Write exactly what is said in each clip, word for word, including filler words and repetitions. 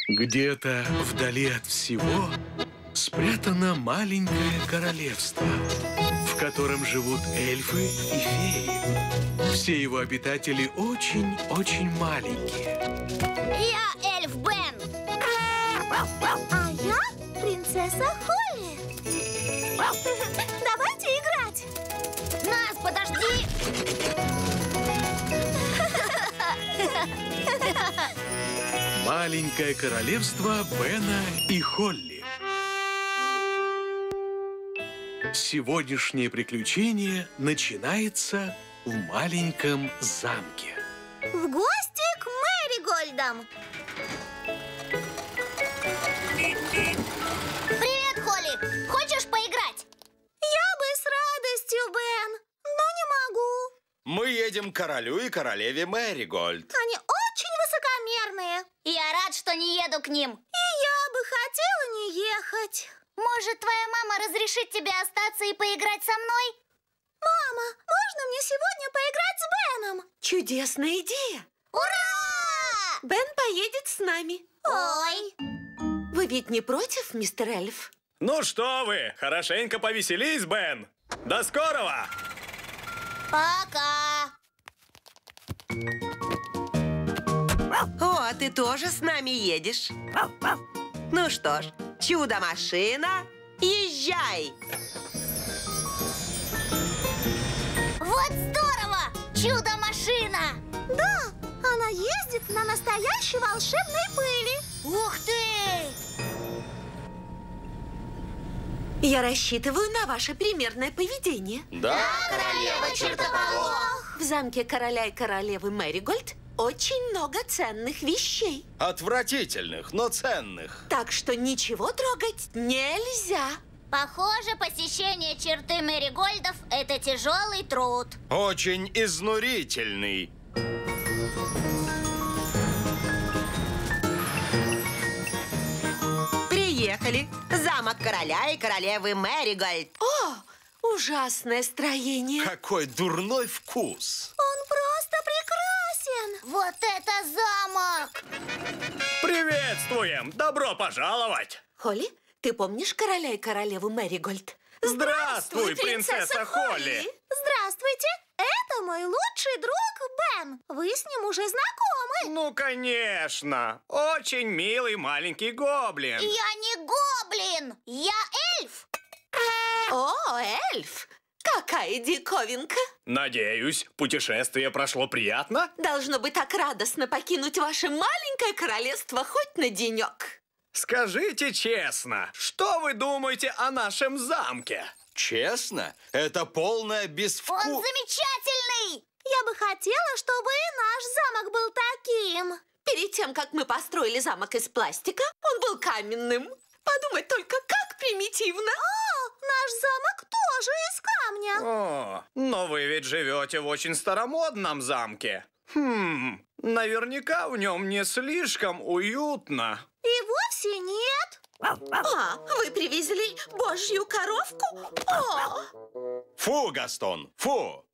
Где-то вдали от всего спрятано маленькое королевство, в котором живут эльфы и феи. Все его обитатели очень-очень маленькие. Я эльф Бен. А я принцесса Холли. Давайте играть. Нас, подожди! Маленькое королевство Бена и Холли. Сегодняшнее приключение начинается в маленьком замке. В гости к Мэригольдам. Привет, Холли! Хочешь поиграть? Я бы с радостью, Бен, но не могу. Мы едем к королю и королеве Мэригольд. Они очень высокомерные. Я рад, что не еду к ним. И я бы хотела не ехать. Может, твоя мама разрешит тебе остаться и поиграть со мной? Мама, можно мне сегодня поиграть с Беном? Чудесная идея! Ура! Бен поедет с нами. Ой! Вы ведь не против, мистер Эльф? Ну что вы, хорошенько повеселись, Бен. До скорого! Пока! О, а ты тоже с нами едешь? Ну что ж, чудо-машина, езжай! Вот здорово! Чудо-машина! Да, она ездит на настоящей волшебной пыли. Ух ты! Я рассчитываю на ваше примерное поведение. Да, королева чертополох! В замке короля и королевы Мэригольд очень много ценных вещей. Отвратительных, но ценных. Так что ничего трогать нельзя. Похоже, посещение черты Мэригольдов – это тяжелый труд. Очень изнурительный. Приехали. Замок короля и королевы Мэригольд. О, ужасное строение. Какой дурной вкус. Он просто прекрасен. Вот это замок! Приветствуем! Добро пожаловать! Холли, ты помнишь короля и королеву Мэригольд? Здравствуй, принцесса Холли! Здравствуйте. Это мой лучший друг Бен. Вы с ним уже знакомы. Ну, конечно! Очень милый маленький гоблин. Я не гоблин! Я эльф! О, эльф! Какая диковинка! Надеюсь, путешествие прошло приятно? Должно быть так радостно покинуть ваше маленькое королевство хоть на денек. Скажите честно, что вы думаете о нашем замке? Честно? Это полная Он безвку... замечательный! Я бы хотела, чтобы и наш замок был таким. Перед тем, как мы построили замок из пластика, он был каменным. Подумать только, как примитивно. О, наш замок тоже из камня. О, но вы ведь живете в очень старомодном замке. Хм, наверняка в нем не слишком уютно. И вовсе нет. А, вы привезли божью коровку? О, Фу, Гастон, фу!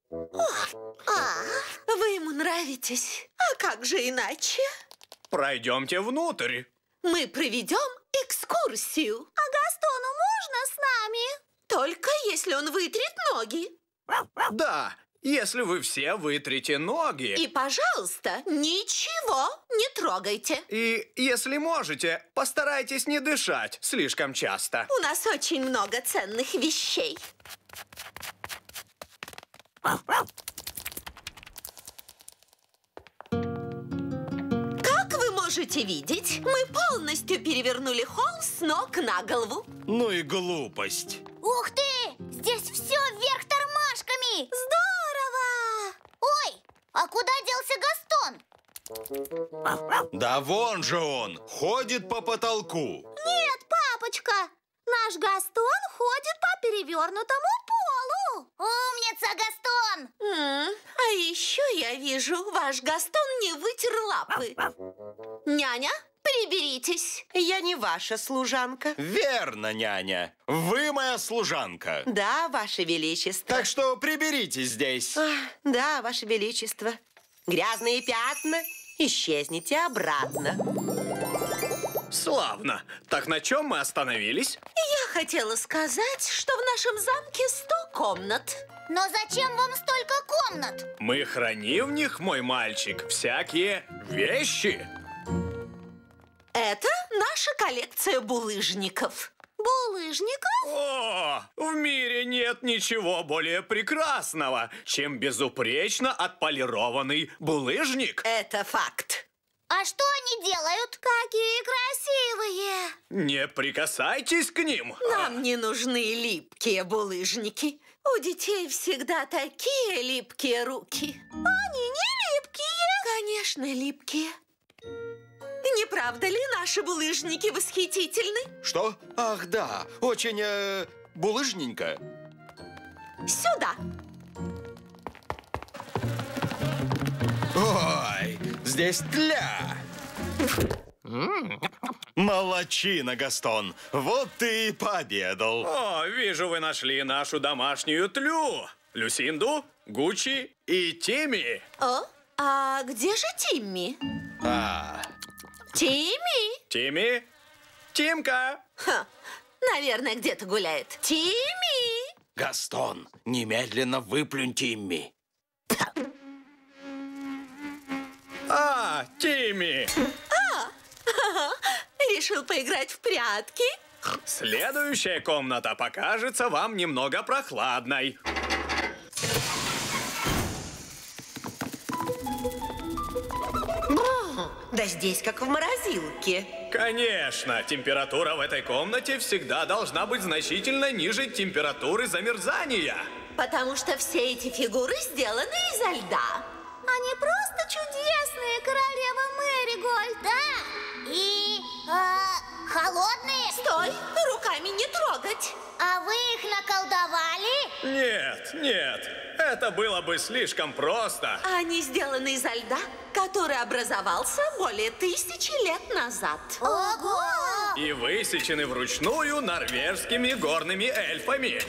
вы ему нравитесь. А как же иначе? Пройдемте внутрь. Мы проведем экскурсию. А Гастону можно с нами? Только если он вытрет ноги. Да, если вы все вытрете ноги. И, пожалуйста, ничего не трогайте. И, если можете, постарайтесь не дышать слишком часто. У нас очень много ценных вещей. Как вы можете видеть, мы полностью перевернули холл с ног на голову. Ну и глупость. Ух ты! Здесь все вверх тормашками! Здорово! Ой, а куда делся Гастон? Да вон же он, ходит по потолку. Нет, папочка, наш Гастон ходит по перевернутому полу. Умница, Гастон! М, А еще я вижу, ваш Гастон не вытер лапы. Няня, приберитесь. Я не ваша служанка. Верно, няня. Вы моя служанка. Да, ваше величество. Так что приберитесь здесь. Ах, да, ваше величество. Грязные пятна, исчезните обратно. Славно. Так на чем мы остановились? Я хотела сказать, что в нашем замке сто комнат. Но зачем вам столько комнат? Мы храним в них, мой мальчик, всякие вещи. Это наша коллекция булыжников. Булыжников? О, в мире нет ничего более прекрасного, чем безупречно отполированный булыжник. Это факт. А что они делают? Какие красивые! Не прикасайтесь к ним. Нам не нужны липкие булыжники. У детей всегда такие липкие руки. Они не липкие. Конечно, липкие. Не правда ли наши булыжники восхитительны? Что? Ах, да, очень э, булыжненько. Сюда. Ой, здесь тля. Молодчина, Гастон. Вот ты и пообедал. О, вижу, вы нашли нашу домашнюю тлю. Люсинду, Гуччи и Тимми. О, а где же Тимми? А, Тимми? Тимми? Тимка? Ха, наверное, где-то гуляет. Тимми! Гастон, немедленно выплюнь Тимми. А, Тимми! Решил поиграть в прятки? Следующая комната покажется вам немного прохладной. Да здесь как в морозилке. Конечно, температура в этой комнате всегда должна быть значительно ниже температуры замерзания. Потому что все эти фигуры сделаны изо льда. Они просто чудесные, королева Мэригольд. Да. И э, холодные? Стой, руками не трогать. А вы их наколдовали? Нет, нет, это было бы слишком просто. Они сделаны изо льда, который образовался более тысячи лет назад. Ого! И высечены вручную норвежскими горными эльфами.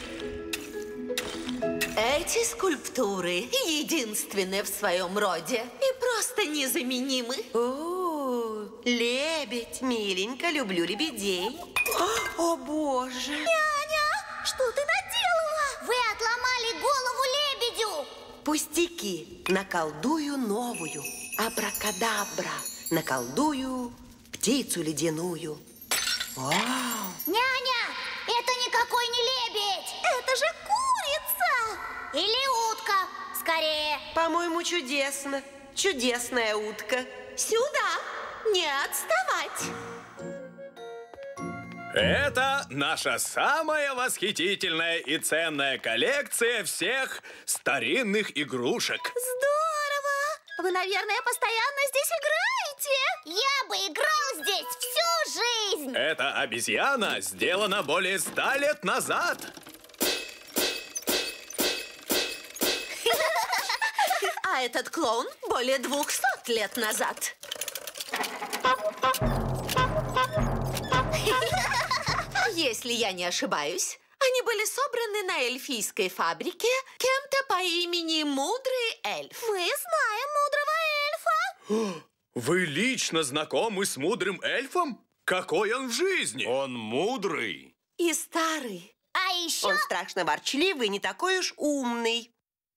Эти скульптуры единственные в своем роде и просто незаменимы. О, лебедь, миленько, люблю лебедей. О, боже. Няня, что ты наделала? Вы отломали голову лебедю! Пустяки. Наколдую новую. Абракадабра. Наколдую птицу ледяную. Вау. Няня, это никакой не лебедь! Это же курица! Или утка, скорее. По-моему, чудесно. Чудесная утка. Сюда! Не отставать! Это наша самая восхитительная и ценная коллекция всех старинных игрушек. Здорово! Вы, наверное, постоянно здесь играете? Я бы играл здесь всю жизнь! Эта обезьяна сделана более ста лет назад. А этот клоун более двухсот лет назад. Если я не ошибаюсь, они были собраны на эльфийской фабрике кем-то по имени Мудрый Эльф. Мы знаем мудрого эльфа. Вы лично знакомы с мудрым эльфом? Какой он в жизни? Он мудрый. И старый. А еще... Он страшно ворчливый, не такой уж умный.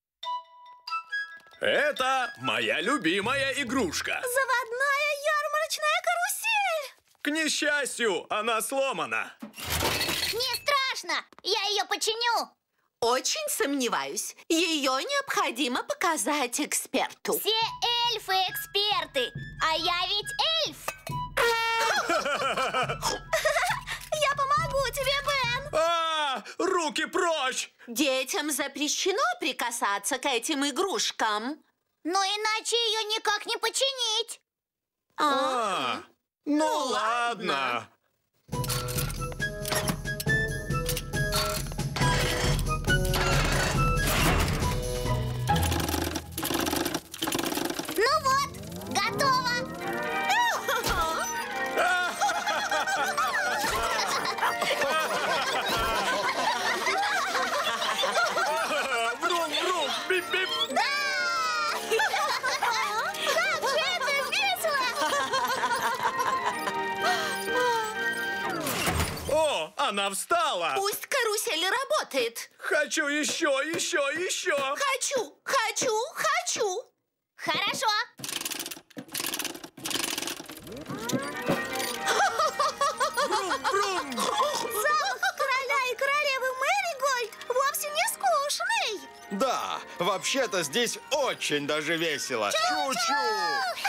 Это моя любимая игрушка. Заводная ярмарочная карусель. К несчастью, она сломана. Не страшно, я ее починю. Очень сомневаюсь. Ее необходимо показать эксперту. Все эльфы эксперты, а я ведь эльф. Я помогу тебе, Бен. А, руки прочь! Детям запрещено прикасаться к этим игрушкам. Но иначе ее никак не починить. А, ну ладно. Ну вот, готово. Врум-врум, бип-бип. Как же это весело! Она встала! Пусть карусель работает. Хочу еще, еще, еще! Хочу, хочу, хочу. Хорошо. Замок короля и королевы Мэригольд вовсе не скучный. Да, вообще-то здесь очень даже весело. Чу-чу!